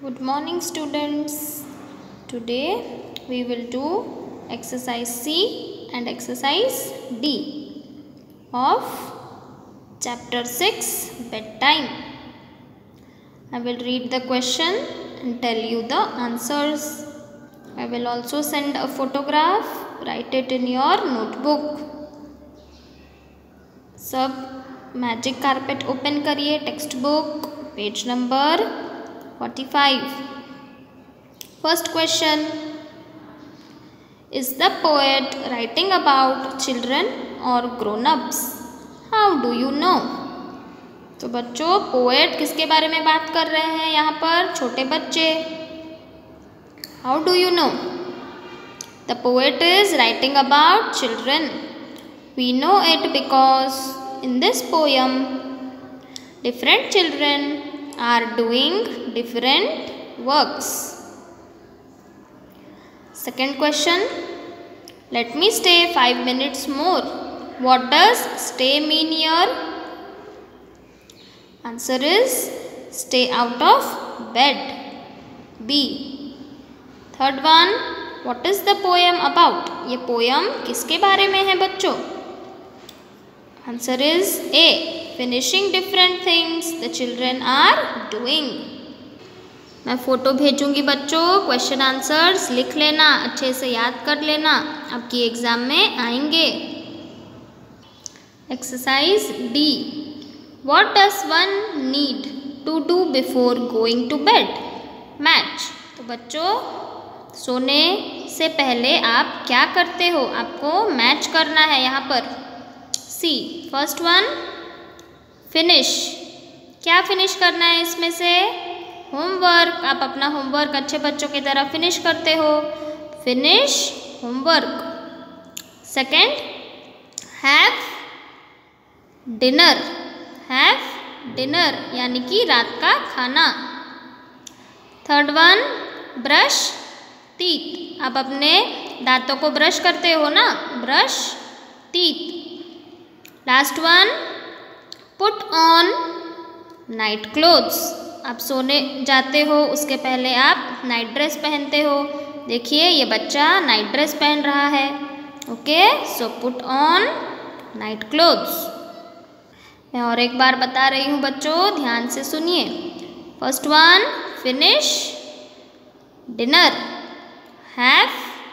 Good morning students. Today we will do exercise C and exercise D of chapter 6 bedtime. I will read the question and tell you the answers. I will also send a photograph. Write it in your notebook. सब magic carpet open करिए. Textbook page number 45. First question. Is the poet writing about children or grown-ups? How do you know? तो बच्चों poet किसके बारे में बात कर रहे हैं यहाँ पर? छोटे बच्चे. How do you know? The poet is writing about children. We know it because in this poem different children are doing different works. Second question. Let me stay 5 minutes more. What does stay mean here? Answer is stay out of bed. B. Third one. What is the poem about? ये poem किसके बारे में है बच्चों? Answer is A. Finishing different things the children are doing. मैं photo भेजूंगी बच्चों. Question answers लिख लेना, अच्छे से याद कर लेना, आपकी एग्ज़ाम में आएंगे. Exercise D. What does one need to do before going to bed? Match. तो बच्चों सोने से पहले आप क्या करते हो? आपको मैच करना है यहाँ पर. सी. First one finish. क्या फिनिश करना है इसमें से? होमवर्क. आप अपना होमवर्क अच्छे बच्चों की तरह फिनिश करते हो. Finish homework. Second have dinner. Have dinner यानी कि रात का खाना. Third one brush teeth. आप अपने दांतों को ब्रश करते हो ना, brush teeth. Last one put on night clothes. आप सोने जाते हो उसके पहले आप नाइट ड्रेस पहनते हो. देखिए ये बच्चा नाइट ड्रेस पहन रहा है. Okay, so put on night clothes. मैं और एक बार बता रही हूँ बच्चों, ध्यान से सुनिए. First one finish dinner. Have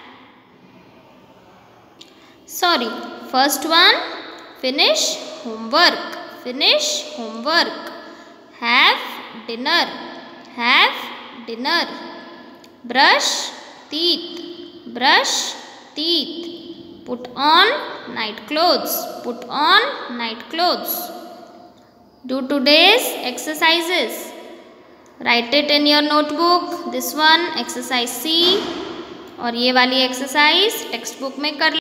first one finish homework. Finish homework. Have dinner. Have dinner. Brush teeth. Brush teeth. Put on night clothes. Put on night clothes. Do today's exercises. Write it in your notebook. This one exercise C और ये वाली exercise text book में कर